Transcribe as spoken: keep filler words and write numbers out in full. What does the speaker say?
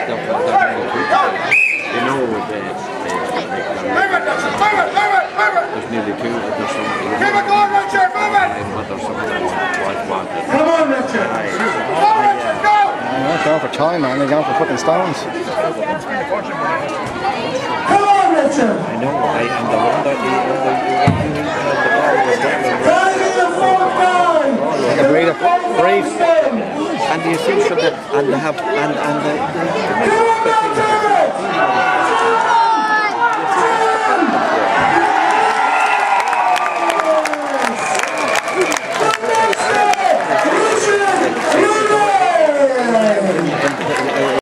they're, they're you know, the, the, there's nearly two, there's some, Keep it going, Richard, move it! but there's some white wanted. Come on, Richard! Go, Richard, go! They're not going for time, man. They're going for fucking stones. Come on, Richard! I know, I, and the one that the, the, the, Take a breather. Breathe. and you see, so that, and they have, and, and the, the, the, the, the, the, the, the,